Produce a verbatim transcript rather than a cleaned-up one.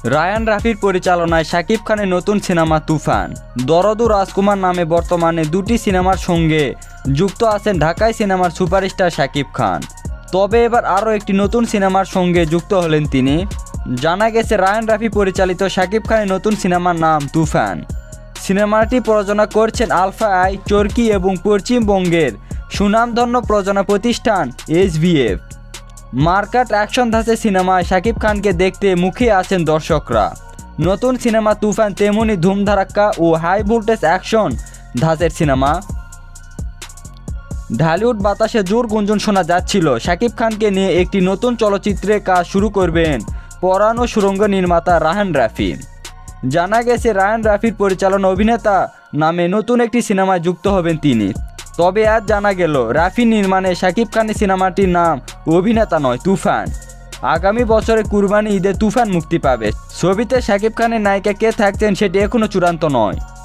Ryan রাফির পরিচালনায় শাকিব খানের নতুন সিনেমা তুফান। দরদ ও রাজকুমার নামে বর্তমানে দুটি সিনেমার সঙ্গে যুক্ত আছেন ঢাকাই সিনেমার সুপারস্টার শাকিব খান। তবে এবার আরও একটি নতুন সিনেমার সঙ্গে যুক্ত হলেন তিনি। জানা গেছে রায়ান রাফি পরিচালিত শাকিব খানের নতুন সিনেমার নাম তুফান। সিনেমাটি প্রযোজনা করছেন আলফা আই, চরকি এবং পশ্চিমবঙ্গের সুনামধন্য প্রযোজনা প্রতিষ্ঠান এস ভি এফ। মার্কাট অ্যাকশন ধাঁচের সিনেমায় শাকিব খানকে দেখতে মুখিয়ে আছেন দর্শকরা। নতুন সিনেমা তুফান তেমনি ধুমধারাক্কা ও হাই ভোল্টেজ অ্যাকশন ধাঁচের সিনেমা। ঢালিউড বাতাসে জোর গুঞ্জন শোনা যাচ্ছিল শাকিব খানকে নিয়ে একটি নতুন চলচ্চিত্রে কাজ শুরু করবেন পরাণ ও সুরঙ্গ নির্মাতা রায়ান রাফি। জানা গেছে রায়ান রাফির পরিচালনা অভিনেতা নামে নতুন একটি সিনেমায় যুক্ত হবেন তিনি। তবে আজ জানা গেল রাফি নির্মাণে শাকিব খানের সিনেমাটির নাম অভিনেতা নয়, তুফান। আগামী বছরে কুরবানি ঈদে তুফান মুক্তি পাবে। ছবিতে শাকিব খানের নায়িকা কে থাকছেন সেটি এখনও চূড়ান্ত নয়।